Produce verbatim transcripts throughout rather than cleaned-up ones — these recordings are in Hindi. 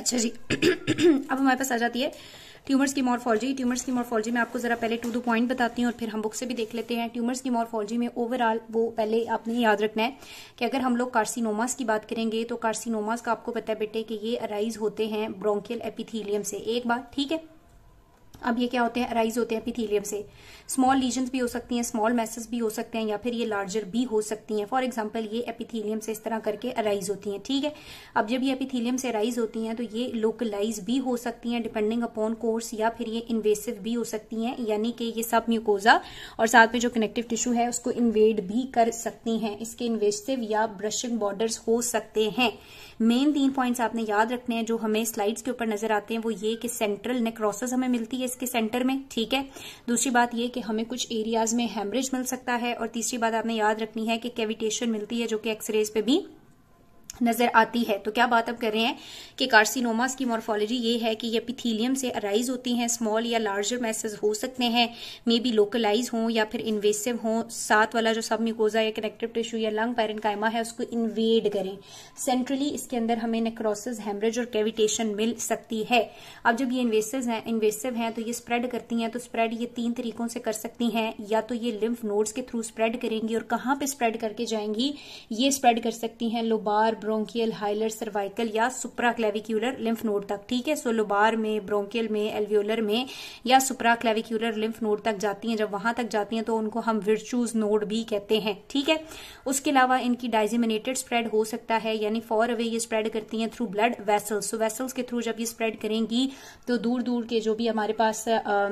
अच्छा जी अब हमारे पास आ जाती है ट्यूमर्स की मॉर्फोलॉजी। ट्यूमर्स की मॉर्फोलॉजी में आपको जरा पहले टू द पॉइंट बताती हूँ और फिर हम बुक से भी देख लेते हैं। ट्यूमर्स की मॉर्फोलॉजी में ओवरऑल वो पहले आपने याद रखना है कि अगर हम लोग कार्सिनोमास की बात करेंगे तो कार्सिनोमास का आपको पता है बेटे कि ये अराइज होते हैं ब्रोंकियल एपिथेलियम से। एक बात ठीक है। अब ये क्या होते हैं, अराइज होते हैं एपिथेलियम से। स्मॉल लीजन्स भी हो सकती हैं, स्मॉल मैसेस भी हो सकते हैं, या फिर ये लार्जर भी हो सकती हैं। फॉर एग्जांपल ये एपिथेलियम से इस तरह करके अराइज होती हैं। ठीक है। अब जब ये एपिथेलियम से अराइज होती हैं तो ये लोकलाइज भी हो सकती हैं डिपेंडिंग अपॉन कोर्स, या फिर ये इन्वेसिव भी हो सकती हैं, यानी कि ये सब म्यूकोजा और साथ में जो कनेक्टिव टिश्यू है उसको इन्वेड भी कर सकती हैं। इसके इन्वेसिव या ब्रशिंग बॉर्डर्स हो सकते हैं। मेन तीन पॉइंट्स आपने याद रखने हैं जो हमें स्लाइड्स के ऊपर नजर आते हैं, वो ये कि सेंट्रल नेक्रोसिस हमें मिलती है इसके सेंटर में। ठीक है। दूसरी बात ये कि हमें कुछ एरियाज में हेमरेज मिल सकता है, और तीसरी बात आपने याद रखनी है कि कैविटेशन मिलती है जो कि एक्सरेज पे भी नजर आती है। तो क्या बात अब कर रहे हैं कि कार्सिनोमास की मॉर्फोलॉजी ये है कि ये एपिथेलियम से अराइज होती हैं। स्मॉल या लार्जर मैसेज हो सकते हैं, मे बी लोकलाइज हों या फिर इन्वेसिव हों। साथ वाला जो सब म्यूकोजा या कनेक्टिव टिश्यू या लंग पैरेन्काइमा है उसको इन्वेड करें। सेंट्रली इसके अंदर हमें नेक्रोसिस, हेमरेज और कैविटेशन मिल सकती है। अब जब ये इन्वेसिव हैं इन्वेसिव हैं तो ये स्प्रेड करती हैं। तो स्प्रेड ये तीन तरीकों से कर सकती हैं, या तो ये लिम्फ नोड्स के थ्रू स्प्रेड करेंगी, और कहाँ पे स्प्रेड करके जाएंगी, ये स्प्रेड कर सकती हैं लोबार, ब्रोंकियल, हाइलर, सर्वाइकल या सुप्राक्लेविक्यूलर लिम्फ नोड तक। ठीक है। सो लोबार में, ब्रोंकियल में, एल्वियोलर में या सुप्राक्लेविक्यूलर लिम्फ नोड तक जाती हैं। जब वहां तक जाती हैं तो उनको हम विर्चूज नोड भी कहते हैं। ठीक है। उसके अलावा इनकी डाइजेमिनेटेड स्प्रेड हो सकता है, यानी फॉर अवे ये स्प्रेड करती हैं through blood vessels. So vessels के थ्रू जब ये स्प्रेड करेंगी तो दूर दूर के जो भी हमारे पास आ,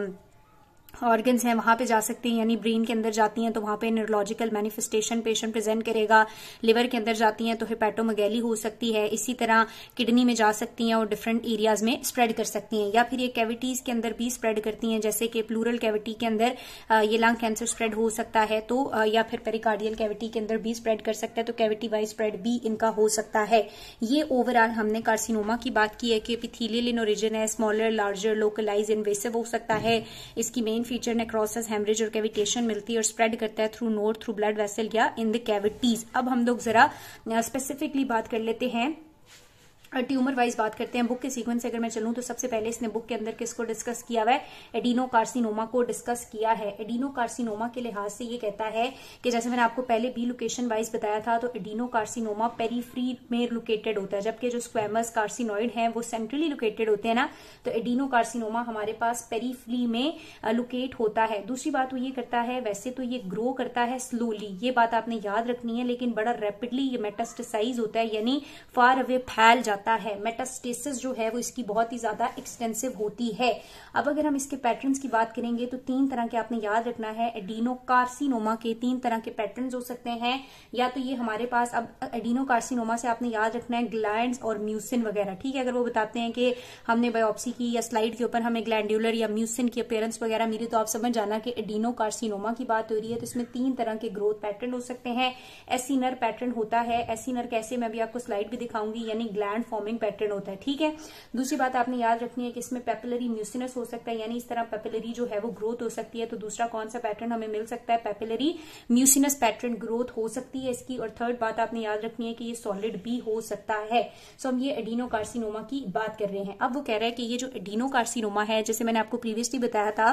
ऑर्गन्स हैं वहां पे जा सकते हैं, यानी ब्रेन के अंदर जाती हैं तो वहां पे न्यूरोलॉजिकल मैनिफेस्टेशन पेशेंट प्रेजेंट करेगा। लिवर के अंदर जाती हैं तो हेपेटोमेगैली हो सकती है। इसी तरह किडनी में जा सकती हैं और डिफरेंट एरियाज में स्प्रेड कर सकती हैं, या फिर ये कैविटीज के अंदर भी स्प्रेड करती हैं, जैसे कि प्लूरल कैविटी के अंदर ये लंग कैंसर स्प्रेड हो सकता है, तो या फिर पेरिकार्डियल कैविटी के अंदर भी स्प्रेड कर सकता है, तो कैविटी वाइज स्प्रेड भी इनका हो सकता है। ये ओवरऑल हमने कार्सिनोमा की बात की है कि एपिथेलियल इन ओरिजिन है, स्मॉलर, लार्जर, लोकलाइज, इन्वेसिव हो सकता है। इसकी मेन फीचर नेक्रोसिस, हेमरेज और कैविटेशन मिलती है और स्प्रेड करता है through node, through blood vessel या इन द कैविटीज। अब हम लोग जरा स्पेसिफिकली बात कर लेते हैं, ट्यूमर वाइज बात करते हैं। बुक के सीक्वेंस से अगर मैं चलूं तो सबसे पहले इसने बुक के अंदर किसको डिस्कस किया हुआ है, एडिनोकार्सिनोमा को डिस्कस किया है। एडिनोकार्सिनोमा के लिहाज से ये कहता है कि जैसे मैंने आपको पहले भी लोकेशन वाइज बताया था, तो एडिनोकार्सिनोमा पेरीफ्री में लोकेटेड होता है, जबकि जो स्क्वेमस कार्सिनोइड हैं वो सेंट्रली लोकेटेड होते हैं ना। तो एडिनोकार्सिनोमा हमारे पास पेरीफ्री में लोकेट होता है। दूसरी बात वो ये करता है, वैसे तो ये ग्रो करता है स्लोली, ये बात आपने याद रखनी है, लेकिन बड़ा रैपिडली ये मेटास्टेसाइज होता है, यानी फार अवे फैल जाता है। मेटास्टेसिस जो है वो इसकी बहुत ही ज्यादा एक्सटेंसिव होती है। अब अगर हम इसके पैटर्न्स की बात करेंगे तो तीन तरह के आपने याद रखना है। एडिनोकार्सिनोमा के तीन तरह के पैटर्न्स हो सकते हैं, या तो ये हमारे पास, अब एडिनोकार्सिनोमा से आपने याद रखना है ग्लैंड्स और म्यूसिन वगैरह। ठीक है। अगर वो बताते हैं कि हमने बायोप्सी की या स्लाइड के ऊपर हमें ग्लैंड्यूलर या म्यूसिन की अपीयरेंस वगैरह मिली, तो आप समझ जाना कि एडिनोकार्सिनोमा की बात हो रही है। तो इसमें तीन तरह के ग्रोथ पैटर्न हो सकते हैं। एसिनर पैटर्न होता है। एसिनर कैसे, मैं भी आपको स्लाइड भी दिखाऊंगी, यानी ग्लैंड फॉर्मिंग पैटर्न होता है। ठीक है। दूसरी बात आपने याद रखनी है कि इसमें पेपिलरी म्यूसिनस हो सकता है, यानी इस तरह पेपिलरी जो है वो ग्रोथ हो सकती है। तो दूसरा कौन सा पैटर्न हमें मिल सकता है, पेपिलरी म्यूसिनस पैटर्न ग्रोथ हो सकती है इसकी। और थर्ड बात आपने याद रखनी है कि ये सॉलिड भी हो सकता है। सो हम ये एडिनोकार्सिनोमा की बात कर रहे हैं। अब वो कह रहा है कि ये जो एडिनोकार्सिनोमा है, जैसे मैंने आपको प्रीवियसली बताया था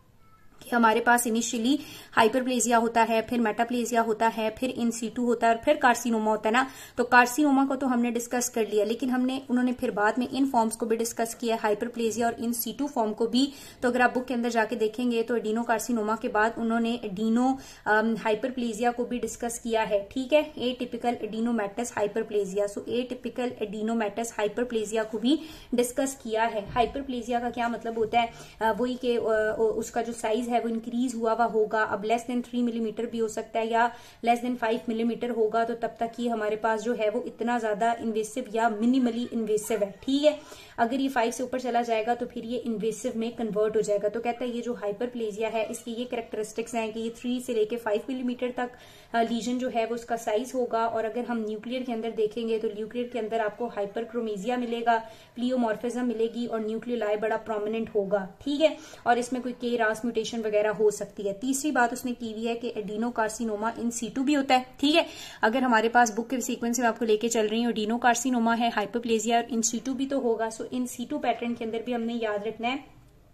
कि हमारे पास इनिशियली हाइपरप्लेजिया होता है, फिर मेटाप्लेजिया होता है, फिर इन सीटू होता है और फिर कार्सिनोमा होता है ना। तो कार्सिनोमा को तो हमने डिस्कस कर लिया, लेकिन हमने उन्होंने फिर बाद में इन फॉर्म्स को भी डिस्कस किया, हाइपरप्लेजिया और इन सीटू फॉर्म को भी। तो अगर आप बुक के अंदर जाके देखेंगे तो एडिनो कार्सिनोमा के बाद उन्होंने एडिनो हाइपरप्लेजिया को भी डिस्कस किया है। ठीक है। Atypical adenomatous hyperplasia, so atypical adenomatous hyperplasia को भी डिस्कस किया है। हाइपरप्लेजिया का क्या मतलब होता है, वही के उसका जो साइज है वो इंक्रीज हुआ हुआ होगा। अब लेस देन थ्री मिलीमीटर भी हो सकता है या लेस देन फाइव मिलीमीटर होगा, तो तब तक ये हमारे पास जो है वो इतना ज्यादा इन्वेसिव या मिनिमली इन्वेसिव है। ठीक है। अगर ये फाइव से ऊपर चला जाएगा तो फिर ये इन्वेसिव में कन्वर्ट हो जाएगा। तो कहता है ये जो हाइपरप्लेजिया है इसकी ये कैरेक्टरिस्टिक्स हैं कि ये थ्री से लेके फाइव मिलीमीटर तक लीजन जो है वो उसका साइज होगा। और अगर हम न्यूक्लियर के अंदर देखेंगे तो न्यूक्लियर के अंदर आपको हाइपरक्रोमेजिया मिलेगा, प्लियोमॉर्फिज्म मिलेगी और न्यूक्लियोलाई बड़ा प्रोमिनेंट होगा। ठीक है। और इसमें कोई के रास म्यूटेशन इन्फेक्शन वगैरह हो सकती है। तीसरी बात उसने की हुई है कि एडिनोकार्सिनोमा इन सीटू भी होता है, ठीक है। अगर हमारे पास बुक के सीक्वेंस में आपको लेके चल रही हूँ, एडिनोकार्सिनोमा है, हाइपरप्लेजिया और इन सीटू भी तो होगा। सो इन सीटू पैटर्न के अंदर भी हमने याद रखना है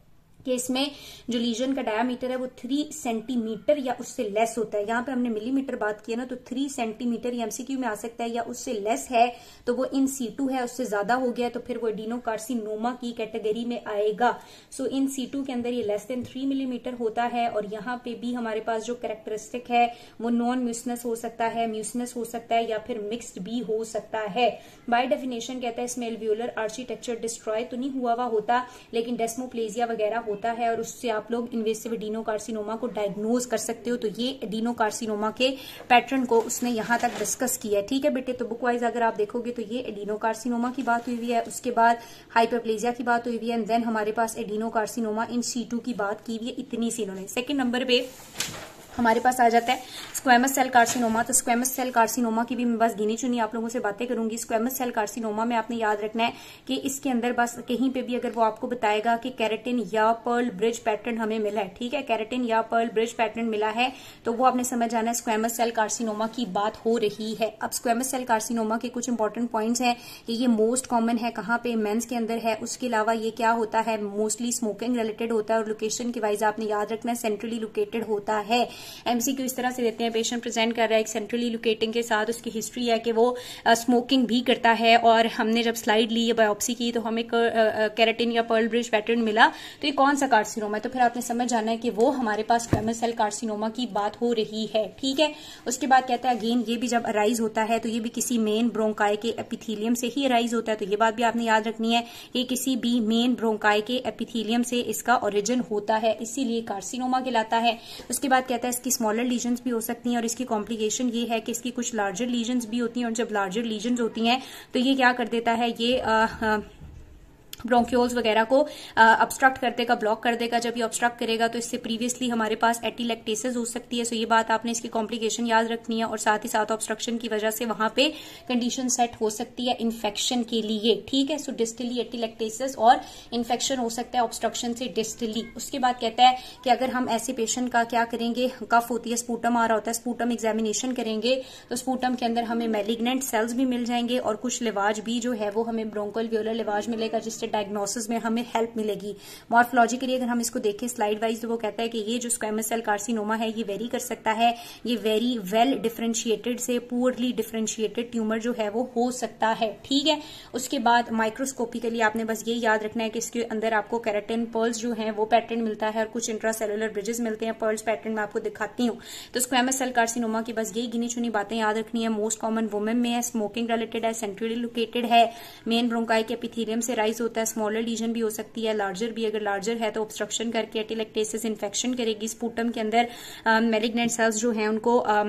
कि इसमें जो लीजन का डायामीटर है वो थ्री सेंटीमीटर या उससे लेस होता है। यहाँ पे हमने मिलीमीटर बात की है ना, तो थ्री सेंटीमीटर या एमसीक्यू में आ सकता है, या उससे लेस है तो वो इन सीटू है, उससे ज्यादा हो गया तो फिर वो एडिनोकार्सिनोमा की कैटेगरी में आएगा। सो इन सीटू के अंदर ये लेस देन थ्री मिलीमीटर होता है। और यहाँ पे भी हमारे पास जो कैरेक्टरिस्टिक है वो नॉन म्यूसिनस हो सकता है, म्यूसिनस हो सकता है, या फिर मिक्स्ड भी हो सकता है। बाय डेफिनेशन कहता है इसमें एल्वियोलर आर्किटेक्चर डिस्ट्रॉय तो नहीं हुआ हुआ होता, लेकिन डेस्मोप्लेजिया वगैरह होता है और उससे आप लोग इन्वेसिव एडिनोकार्सिनोमा को डायग्नोज कर सकते हो। तो ये एडिनोकार्सिनोमा के पैटर्न को उसने यहां तक डिस्कस किया है, ठीक है बेटे। तो बुक वाइज अगर आप देखोगे तो ये एडिनोकार्सिनोमा की बात हुई हुई है, उसके बाद हाइपरप्लेजिया की बात हुई हुई है, एंड देन हमारे पास एडिनोकार्सिनोमा इन सीटू की बात की हुई है। इतनी सी इन्होंने। सेकंड नंबर पे हमारे पास आ जाता है स्क्वेमस सेल कार्सिनोमा। तो स्क्वेमस सेल कार्सिनोमा की भी मैं बस गिनी चुनी आप लोगों से बातें करूंगी। स्क्वेमस सेल कार्सिनोमा में आपने याद रखना है कि इसके अंदर बस कहीं पे भी अगर वो आपको बताएगा कि केराटिन या पर्ल ब्रिज पैटर्न हमें मिला है, ठीक है, केराटिन या पर्ल ब्रिज पैटर्न मिला है, तो वो आपने समझ जाना है स्क्वेमस सेल कार्सिनोमा की बात हो रही है। अब स्क्वेमस सेल कार्सिनोमा के कुछ इंपॉर्टेंट पॉइंट्स हैं कि ये मोस्ट कॉमन है कहाँ पे, मेंस के अंदर है। उसके अलावा ये क्या होता है, मोस्टली स्मोकिंग रिलेटेड होता है, और लोकेशन के वाइज आपने याद रखना है सेंट्रली लोकेटेड होता है। एमसीक्यू इस तरह से देते हैं, पेशेंट प्रेजेंट कर रहा है एक सेंट्रली लोकेटिंग के साथ, उसकी हिस्ट्री है कि वो स्मोकिंग भी करता है, और हमने जब स्लाइड ली या बायोप्सी की तो हमें केराटिन या पर्ल ब्रिज पैटर्न मिला, तो ये कौन सा कार्सिनोमा है, तो फिर आपने समझ जाना है कि वो हमारे पास स्क्वेमस सेल कार्सिनोमा की बात हो रही है, ठीक है। उसके बाद कहता है अगेन ये भी जब अराइज होता है तो ये भी किसी मेन ब्रोंकाई के एपिथेलियम से ही अराइज होता है। तो ये बात भी आपने याद रखनी है, ये किसी भी मेन ब्रोंकाई के एपिथेलियम से इसका ओरिजिन होता है, इसीलिए कार्सिनोमा कहलाता है। उसके बाद कहता है इसकी स्मॉलर लीजन्स भी हो सकती हैं, और इसकी कॉम्प्लिकेशन ये है कि इसकी कुछ लार्जर लीजन्स भी होती हैं, और जब लार्जर लीजन्स होती हैं तो ये क्या कर देता है, ये आ, आ, ब्रोंक्योल्स वगैरह को ऑब्स्ट्रक्ट कर देगा, ब्लॉक कर देगा। जब ये ऑब्स्ट्रक्ट करेगा तो इससे प्रीवियसली हमारे पास एटीलेक्टेसिस हो सकती है। सो ये बात आपने इसकी कॉम्प्लिकेशन याद रखनी है, और साथ ही साथ ऑब्स्ट्रक्शन की वजह से वहां पे कंडीशन सेट हो सकती है इन्फेक्शन के लिए, ठीक है। सो डिस्टली एटीलेक्टेसिस और इन्फेक्शन हो सकता है ऑब्स्ट्रक्शन से डिस्टली। उसके बाद कहता है कि अगर हम ऐसे पेशेंट का क्या करेंगे, कफ होती है, स्पूटम आ रहा होता है, स्पूटम एग्जामिनेशन करेंगे तो स्पूटम के अंदर हमें मैलिग्नेंट सेल्स भी मिल जाएंगे, और कुछ लिवाज भी जो है वो हमें ब्रोंकोअल्वियोलर लिवाज मिलेगा, जिससे डायग्नोसिस में हमें हेल्प मिलेगी। मॉर्फोलॉजिकली अगर हम इसको देखें स्लाइड वाइज तो वो कहता है कि ये जो स्क्वेमस सेल कार्सिनोमा है ये वेरी कर सकता है, ये वेरी वेल डिफरेंशिएटेड से पुअरली डिफरेंशिएटेड ट्यूमर जो है वो हो सकता है, ठीक है। उसके बाद माइक्रोस्कोपिकली आपने बस ये याद रखना है कि इसके अंदर आपको केराटिन पर्ल्स जो है वो पैटर्न मिलता है, और कुछ इंट्रासेलुलर ब्रिजेस मिलते हैं, पर्ल्स पैटर्न मैं आपको दिखाती हूँ। तो स्क्वेमस सेल कार्सिनोमा की बस यही गिनी चुनी बातें याद रखनी है। मोस्ट कॉमन वुमेन में है, स्मोकिंग रिलेटेड है, सेंट्रली लोकेटेड है, मेन ब्रोंकाई के एपिथेलियम से राइज होता है, स्मॉलर लीजन भी हो सकती है, लार्जर भी। अगर लार्जर है तो ऑब्स्ट्रक्शन करके एटीलेक्टेसिस इन्फेक्शन करेगी, स्पूटम के अंदर मैलिग्नेंट सेल्स जो हैं उनको आ,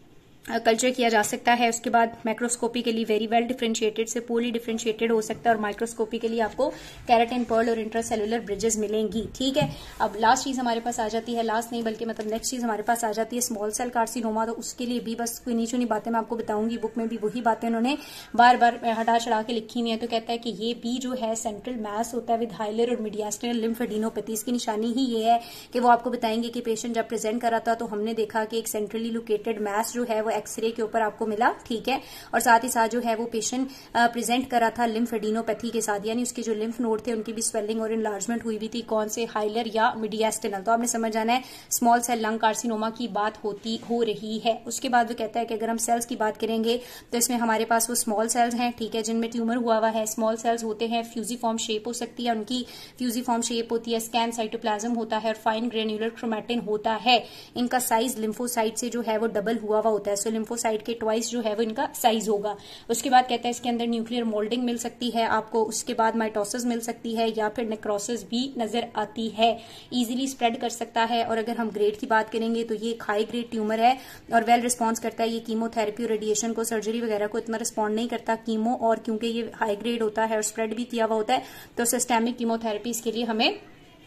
कल्चर किया जा सकता है। उसके बाद माइक्रोस्कोपी के लिए वेरी वेल डिफरेंशिएटेड से पोली डिफरेंशिएटेड हो सकता है, और माइक्रोस्कोपी के लिए आपको केराटिन पर्ल और इंट्रासेलुलर ब्रिजेस मिलेंगी, ठीक है। अब लास्ट चीज हमारे पास आ जाती है, लास्ट नहीं बल्कि मतलब नेक्स्ट चीज हमारे पास आ जाती है स्मॉल सेल कार्सिनोमा। तो उसके लिए भी बस कोई नीचों बातें मैं आपको बताऊंगी, बुक में भी वही बातें उन्होंने बार बार हटा चढ़ा के लिखी हुई है। तो कहता है कि ये भी जो है सेंट्रल मैस होता है विद हाइलर और मीडियास्टिनल लिम्फेडिनोपैथी। इसकी निशानी ही ये है कि वो आपको बताएंगे कि पेशेंट जब प्रेजेंट करा था तो हमने देखा कि एक सेंट्रली लोकेटेड मैस जो है वो एक्सरे के ऊपर आपको मिला, ठीक है। और साथ ही साथ जो है वो पेशेंट प्रेजेंट करा था लिम्फेडिनोपैथी के साथ, यानी उसके जो लिम्फ नोड थे उनकी भी स्वेलिंग और इनलार्जमेंट हुई हुई थी, कौन से, हाइलर या मीडियास्टिनल। तो आपने समझ जाना है स्मॉल सेल लंग कार्सिनोमा की बात होती हो रही है। उसके बाद वो कहता है कि अगर हम सेल्स की बात करेंगे तो इसमें हमारे पास वो स्मॉल सेल्स हैं, ठीक है, जिनमें ट्यूमर हुआ हुआ है। स्मॉल सेल्स होते हैं, फ्यूजीफॉर्म शेप हो सकती है उनकी, फ्यूजीफॉर्म शेप होती है, स्कैन साइटोप्लाज्म होता है, और फाइन ग्रेन्युलर क्रोमैटिन होता है। इनका साइज लिम्फोसाइट से जो है वो डबल हुआ हुआ होता है, सो लिम्फोसाइट के ट्वाइस जो है वो इनका साइज होगा। उसके बाद कहता है इसके अंदर न्यूक्लियर मोल्डिंग मिल सकती है आपको, उसके बाद माइटोसिस मिल सकती है, या फिर नेक्रोसिस भी नजर आती है, इजीली स्प्रेड कर सकता है। और अगर हम ग्रेड की बात करेंगे तो ये एक हाई ग्रेड ट्यूमर है और वेल रिस्पॉन्स करता है। ये कीमोथेरेपी और रेडिएशन को, सर्जरी वगैरह को इतना रिस्पॉन्ड नहीं करता कीमो, और क्योंकि ये हाई ग्रेड होता है और स्प्रेड भी किया हुआ होता है तो सिस्टेमिक कीमोथेरेपी इसके लिए हमें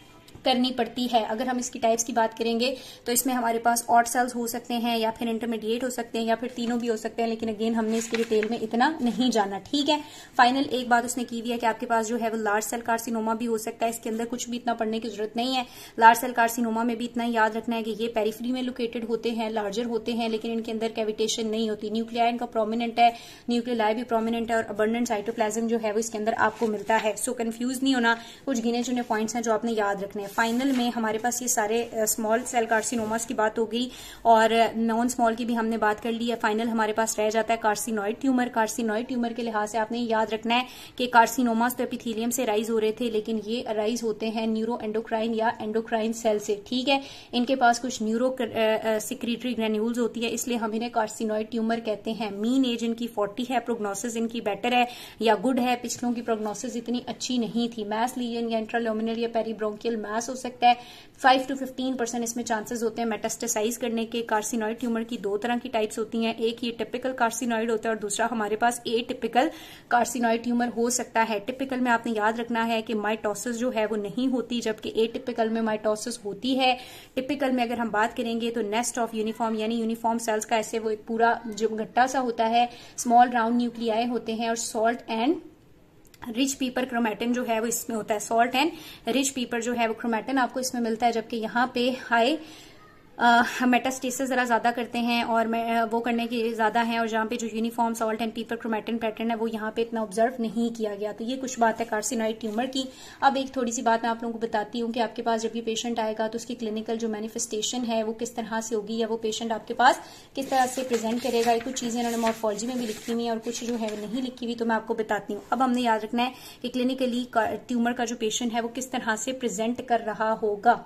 करनी पड़ती है। अगर हम इसकी टाइप्स की बात करेंगे तो इसमें हमारे पास ऑड सेल्स हो सकते हैं या फिर इंटरमीडिएट हो सकते हैं या फिर तीनों भी हो सकते हैं, लेकिन अगेन हमने इसके डिटेल में इतना नहीं जाना, ठीक है। फाइनल एक बात उसने की हुई है कि आपके पास जो है वो लार्ज सेल कार्सिनोमा भी हो सकता है। इसके अंदर कुछ भी इतना पढ़ने की जरूरत नहीं है। लार्ज सेल कार्सिनोमा में भी इतना याद रखना है कि ये पेरिफेरी में लोकेटेड होते हैं, लार्जर होते हैं, लेकिन इनके अंदर कैविटेशन नहीं होती। न्यूक्लियाई इनका प्रोमिनेंट है, न्यूक्लियाई भी प्रोमिनेंट है और अबंडेंट साइटोप्लाज्म जो है वो इसके अंदर आपको मिलता है। सो कंफ्यूज नहीं होना, कुछ गिने चुने पॉइंट्स हैं जो आपने याद रखने हैं। फाइनल में हमारे पास ये सारे स्मॉल सेल कार्सिनोमास की बात हो गई और नॉन स्मॉल की भी हमने बात कर ली है। फाइनल हमारे पास रह जाता है कार्सिनॉइड ट्यूमर। कार्सिनॉइड ट्यूमर के लिहाज से आपने याद रखना है कि कार्सिनोमास तो एपिथेलियम से राइज हो रहे थे, लेकिन ये राइज होते हैं न्यूरो एंडोक्राइन या एंडोक्राइन सेल से, ठीक है। इनके पास कुछ न्यूरो सिक्रीटरी ग्रेन्यूल्स होती है, इसलिए हम इन्हें कार्सिनॉइड ट्यूमर कहते हैं। मीन एज इनकी चालीस है, प्रोग्नोसिस इनकी बेटर है या गुड है। पिछलों की प्रोग्नोसिस इतनी अच्छी नहीं थी। मैस लीजन या इंट्राल्यूमिनल या पेरीब्रोंकियल मैस हो सकता है। फाइव टू फिफ्टीन परसेंट इसमें चांसेस होते हैं मेटास्टेसाइज करने के। कार्सिनॉइड ट्यूमर की दो तरह की टाइप्स होती हैं, एक ये टिपिकल कार्सिनॉइड होता है और दूसरा हमारे पास ए टिपिकल कार्सिनॉइड ट्यूमर हो सकता है। टिपिकल में आपने याद रखना है कि माइटोसिस जो है वो नहीं होती, जबकि ए टिपिकल में माइटोसिस होती है। टिपिकल में अगर हम बात करेंगे तो नेस्ट ऑफ यूनिफॉर्म यानी यूनिफॉर्म सेल्स का ऐसे वो एक पूरा जो गट्टा सा होता है, स्मॉल राउंड न्यूक्लियाई होते हैं और salt and rich pepper chromatin जो है वो इसमें होता है। सॉल्ट एंड रिच पीपर जो है वो क्रोमैटिन आपको इसमें मिलता है, जबकि यहाँ पे हाई मेटास्टेसिस जरा ज्यादा करते हैं और वो करने की ज्यादा है, और जहाँ पे जो uniform salt and pepper chromatin pattern है वो यहाँ पे इतना ऑब्जर्व नहीं किया गया। तो ये कुछ बात है कार्सिनॉइड ट्यूमर की। अब एक थोड़ी सी बात मैं आप लोगों को बताती हूँ कि आपके पास जब ये पेशेंट आएगा तो उसकी क्लिनिकल जो मैनिफेस्टेशन है वो किस तरह से होगी या वो पेशेंट आपके पास किस तरह से प्रेजेंट करेगा। ये कुछ चीजें इन्होंने मॉर्फोलॉजी में भी लिखी हुई है और कुछ जो है वो नहीं लिखी हुई, तो मैं आपको बताती हूँ। अब हमने याद रखना है कि क्लिनिकली ट्यूमर का जो पेशेंट है वो किस तरह से प्रेजेंट कर रहा होगा।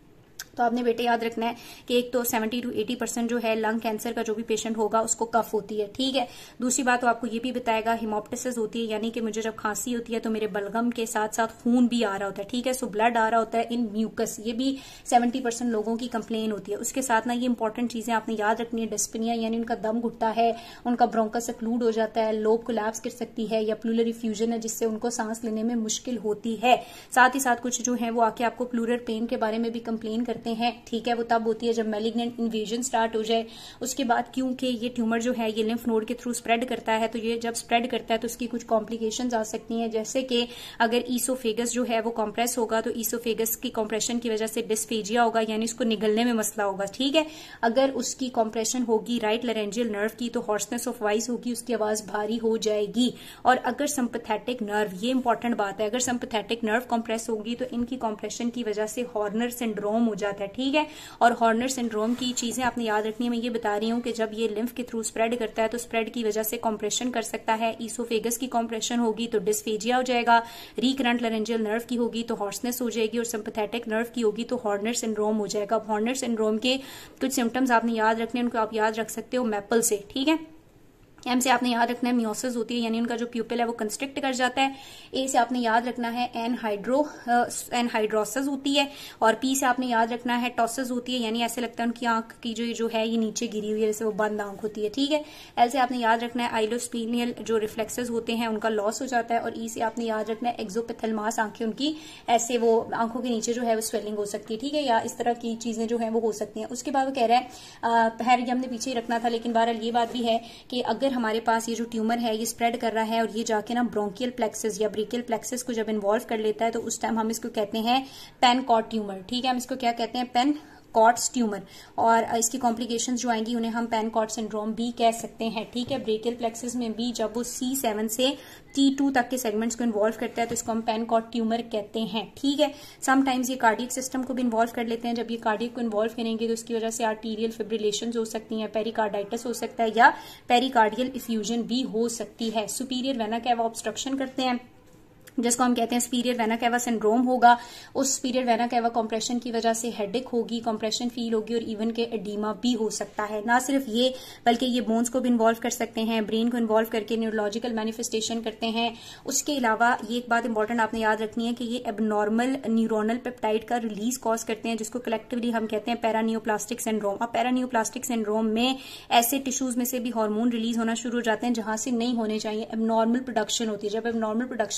तो आपने बेटे याद रखना है कि एक तो सेवेंटी टू एटी परसेंट जो है लंग कैंसर का जो भी पेशेंट होगा उसको कफ होती है, ठीक है। दूसरी बात तो आपको ये भी बताएगा हिमोप्टिसिस होती है, यानी कि मुझे जब खांसी होती है तो मेरे बलगम के साथ साथ खून भी आ रहा होता है, ठीक है। सो ब्लड आ रहा होता है इन म्यूकस, ये भी सेवेंटी परसेंट लोगों की कंप्लेन होती है। उसके साथ ना ये इंपॉर्टेंट चीजें आपने याद रखनी है। डिस्पनिया यानी उनका दम घुटता है, उनका ब्रोंकस सक्लूड हो जाता है, लोब कोलैप्स कर सकती है या प्लूरल फ्यूजन है जिससे उनको सांस लेने में मुश्किल होती है। साथ ही साथ कुछ जो है वो आके आपको प्लूरल पेन के बारे में भी कंप्लेन करते हैं, ठीक है। वो तब होती है जब मैलिग्नेंट इन्वेजन स्टार्ट हो जाए। उसके बाद क्योंकि ये ट्यूमर जो है ये लिम्फ नोड के थ्रू स्प्रेड करता है, तो ये जब स्प्रेड करता है तो उसकी कुछ कॉम्प्लिकेशंस आ सकती हैं, जैसे कि अगर ईसोफेगस जो है वो कॉम्प्रेस होगा तो ईसोफेगस की कॉम्प्रेशन की वजह से डिस्फेजिया होगा, यानी उसको निगलने में मसला होगा, ठीक है। अगर उसकी कॉम्प्रेशन होगी राइट लैरेंजियल नर्व की तो हॉर्सनेस ऑफ वॉइस होगी, उसकी आवाज भारी हो जाएगी। और अगर सिंपैथेटिक नर्व, ये इंपॉर्टेंट बात है, अगर सिंपैथेटिक नर्व कॉम्प्रेस होगी तो इनकी कॉम्प्रेशन की वजह से हॉर्नर सिंड्रोम हो जाता है, ठीक है। और हॉर्नर सिंड्रोम की चीजें आपने याद रखनी है। मैं ये बता रही हूँ कि जब ये लिम्फ के थ्रू स्प्रेड करता है तो स्प्रेड की वजह से कॉम्प्रेशन कर सकता है। ईसोफेगस की कॉम्प्रेशन होगी तो डिस्फेजिया हो जाएगा, रिकरेंट लैरेंजियल नर्व की होगी तो हॉर्सनेस हो जाएगी और सिंपैथेटिक नर्व की होगी तो हॉर्नर सिंड्रोम हो जाएगा। हॉर्नर सिंड्रोम के कुछ सिम्टम्स आपने याद रखने, उनको आप याद रख सकते हो मैपल से, ठीक है। एम से आपने याद रखना है मियोसिस होती है, यानी उनका जो प्यूपिल है वो कंस्ट्रिक्ट कर जाता है। ए से आपने याद रखना है एनहाइड्रो एनहाइड्रोसिस होती है और पी से आपने याद रखना है टॉसिस होती है, यानी ऐसे लगता है उनकी आंख की जो जो है ये नीचे गिरी हुई है, जैसे वो बंद आंख होती है, ठीक है। एल से आपने याद रखना है आइलोस्पीनियल जो रिफ्लेक्सेस होते हैं उनका लॉस हो जाता है। और ई से आपने याद रखना है एक्सोपिथेलमास, आंखें उनकी ऐसे वो आंखों के नीचे जो है वो स्वेलिंग हो सकती है, ठीक है, या इस तरह की चीजें जो है वो हो सकती हैं। उसके बाद वो कह रहा है खैर हमने पीछे ही रखना था, लेकिन बहरहाल ये बात भी है कि अगर हमारे पास ये जो ट्यूमर है ये स्प्रेड कर रहा है और ये जाके ना ब्रोंकियल प्लेक्सस या ब्रेकियल प्लेक्सस को जब इन्वॉल्व कर लेता है तो उस टाइम हम इसको कहते हैं पेनकॉट ट्यूमर, ठीक है। हम इसको क्या कहते हैं, पेन कॉट्स ट्यूमर, और इसकी कॉम्प्लिकेशंस जो आएंगी उन्हें हम पेनकॉट सिंड्रोम भी कह सकते हैं, ठीक है। ब्रेकियल प्लेक्सस में भी जब वो सी सेवन से टी टू तक के सेगमेंट्स को इन्वॉल्व करता है तो इसको हम पेनकॉट ट्यूमर कहते हैं, ठीक है। समटाइम्स ये कार्डियक सिस्टम को भी इन्वॉल्व कर लेते हैं। जब ये कार्डियक को इन्वॉल्व करेंगे तो उसकी वजह से आर्टीरियल फिब्रिलेशन हो सकती है, पेरिकार्डाइटिस हो सकता है या पेरिकार्डियल इफ्यूजन भी हो सकती है। सुपीरियर वेना कैवा ऑब्स्ट्रक्शन करते हैं जिसको हम कहते हैं सुपीरियर वेना कैवा सिंड्रोम होगा। उस सुपीरियर वेना कैवा कंप्रेशन की वजह से हेडेक होगी, कंप्रेशन फील होगी और इवन के एडीमा भी हो सकता है। ना सिर्फ ये बल्कि ये बोन्स को भी इन्वॉल्व कर सकते हैं, ब्रेन को इन्वॉल्व करके न्यूरोलॉजिकल मैनिफेस्टेशन करते हैं। उसके अलावा ये एक बात इंपॉर्टेंट आपने याद रखनी है कि ये एबनॉर्मल न्यूरोनल पेप्टाइड का रिलीज कॉज करते हैं, जिसको कलेक्टिवली हम कहते हैं पैरानियोप्लास्टिक सिंड्रोम। अब पैरानियोप्लास्टिक सिंड्रोम में ऐसे टिश्यूज में से भी हार्मोन रिलीज होना शुरू हो जाते हैं जहां से नहीं होने चाहिए, एबनॉर्मल प्रोडक्शन होती है। जब एबनॉर्मल प्रोडक्शन होती है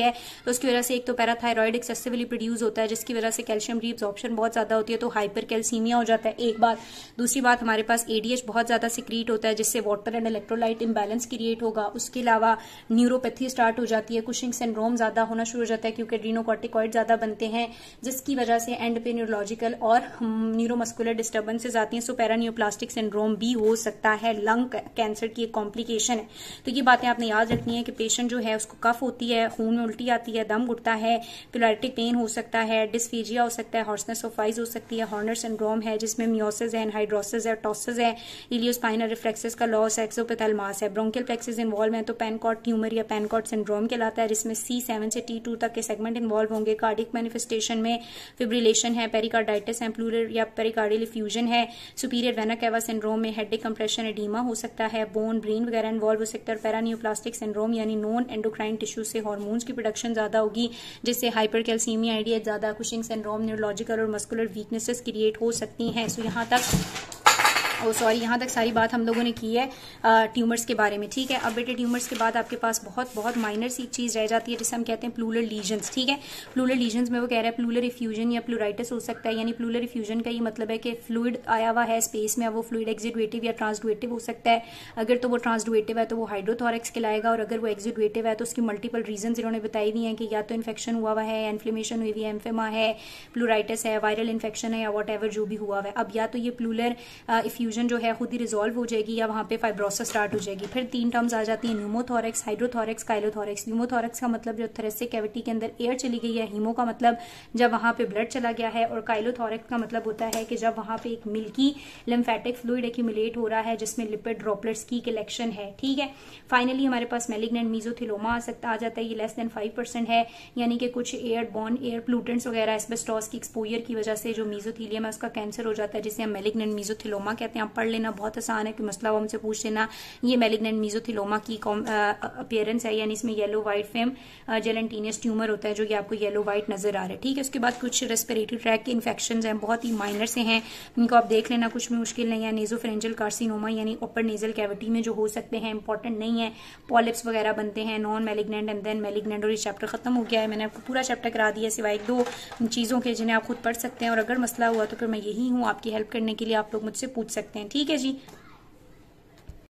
है तो उसकी वजह से एक तो पैराथायरॉइड एक्सेसिवली प्रोड्यूस होता है जिसकी वजह से कैल्शियम रीअब्जॉर्प्शन बहुत ज्यादा होती है, तो हाइपर कैल्सीमिया हो जाता है एक बात। दूसरी बात हमारे पास एडीएच बहुत ज्यादा सिक्रीट होता है जिससे water and electrolyte imbalance create होगा। उसके अलावा न्यूरोपैथी स्टार्ट हो जाती है, कुशिंग सिंड्रोम ज्यादा होना शुरू हो जाता है क्योंकि एड्रीनोकॉर्टिकॉइड ज्यादा बनते हैं जिसकी वजह से एंड पे न्यूरोलॉजिकल और न्यूरोमस्कुलर डिस्टर्बेंसेज आती हैं। सो पैरान्यूप्लास्टिक सिंड्रोम भी हो सकता है, लंग कैंसर की एक कॉम्प्लिकेशन है। तो ये बातें आपने याद रखनी है कि पेशेंट जो है उसको कफ होती है, खून में उल्टी आती है, दम घुटता है, प्लेरेटिक पेन हो सकता है, डिस्फेजिया हो सकता है, हॉर्सनेस ऑफ आइज हो सकती है, हॉर्नर सिंड्रोम है जिसमें मियोसिस है, हाइड्रोसिस है, टॉसिस है, इलियोस्पाइनल रिफ्लेक्सेस का लॉस है, एक्सोपिथेलमास है, ब्रोंकियल प्लेक्सिस इन्वॉल्व है तो पेनकॉट ट्यूमर या पेनकॉट सिंड्रोम कहलाता है जिसमें सी सेवन से टी टू तक के सेगमेंट इन्वॉल्व होंगे। कार्डिक मैनिफेस्टेशन में फिब्रिलेशन है, पेरिकार्डाइटिस है, प्लूरल या पेरिकार्डियल इफ्यूजन है, सुपीरियर वेना कैवा सिंड्रोम में हेडेक कंप्रेशन एडीमा हो सकता है, बोन ब्रेन वगैरह इन्वॉल्व हो सकता है। पैरान्यूप्लास्टिक सिंड्रोम यानी नॉन एंडोक्राइन टिश्यू से हार्मोन्स की प्रोडक्शन ज्यादा होगी जिससे हाइपरकैल्सीमिया, एडीएच ज्यादा, कुशिंग सिंड्रोम, न्यूरोलॉजिकल और मस्कुलर वीकनेसेस क्रिएट हो सकती हैं। सो यहाँ तक ओ सॉरी यहाँ तक सारी बात हम लोगों ने की है ट्यूमर्स के बारे में, ठीक है। अब बेटे ट्यूमर्स के बाद आपके पास बहुत बहुत माइनर सी चीज रह जाती है जिसे हम कहते हैं प्लूरल लीजन्स, ठीक है। प्लूरल लीजन्स में वो कह रहा है प्लूरल इफ्यूजन या प्लूराइटिस हो सकता है, यानी प्लूरल इफ्यूजन का ये मतलब है कि फ्लूइड आया हुआ है स्पेस में, अब वो फ्लूइड एक्सिडुएटिव या ट्रांसडुएटिव हो सकता है। अगर तो वो ट्रांसडुएटिव है तो वो हाइड्रोथोरैक्स कहलाएगा और अगर वो एक्सिडुएटिव है तो उसकी मल्टीपल रीजन इन्होंने बताई हुई हैं कि या तो इन्फेक्शन हुआ हुआ है, इन्फ्लेमेशन हुई हुई है, एम्फेमा है, प्लूराइटिस है, वायरल इन्फेक्शन है या वॉट एवर जो भी हुआ हुआ है। अब या तो ये प्लूरल इफ्यूजन जो है खुद ही रिजॉल्व हो जाएगी या वहां पे फाइब्रोसिस स्टार्ट हो जाएगी। फिर तीन टर्म्स आ जाती हैं, न्यूमोथोरैक्स, हाइड्रोथोरैक्स, काइलोथोरैक्स। न्यूमोथोरैक्स का मतलब जो थोरेसिक कैविटी के अंदर एयर चली गई है, हीमो का मतलब जब वहां पे ब्लड चला गया है, और काइलोथोरैक्स का मतलब होता है कि जब वहां पे एक मिल्की लिम्फेटिक फ्लूइड एक्यूमुलेट हो रहा है जिसमें लिपिड ड्रॉपलेट्स की कलेक्शन है, ठीक है। फाइनली हमारे पास मैलिग्नेंट मीजोथेलियोमा आ सकता आ जाता है, ये लेस देन फाइव परसेंट है, यानी कि कुछ एयर बॉर्न एयर प्लूटेंट्स वगैरह एस्बेस्टॉस की एक्सपोजर की वजह से जो मीजोथीलियम है उसका कैंसर हो जाता है जिसे हम मैलिग्नेंट मीजोथेलियोमा कहते हैं। आप पढ़ लेना, बहुत आसान है कि मसला हमसे पूछ लेना। ये मैलिग्नेंट मीजोथेलियोमा की अपीयरेंस है, यानी इसमें yellow white firm gelatinous tumour होता है जो कि आपको येलो व्हाइट नजर आ रहा है, ठीक है। उसके बाद कुछ रेस्पिरेटरी ट्रैक के इन्फेक्शंस हैं, बहुत ही माइनर से हैं, इनको आप देख लेना, कुछ भी मुश्किल नहीं है। नेजोफेरेंजियल कार्सिनोमा यानी अपर नेजल कैविटी में जो हो सकते हैं, इंपॉर्टेंट नहीं है। पॉलिप्स वगैरह बनते हैं, non malignant and then malignant, और ये चैप्टर खत्म हो गया है। मैंने आपको पूरा चैप्टर करा दिया सिवाय एक दो चीजों के जिन्हें आप खुद पढ़ सकते हैं, और अगर मसला हुआ तो फिर मैं यही हूँ आपकी हेल्प करने के लिए, आप लोग मुझसे पूछ सकते हैं, ठीक है जी।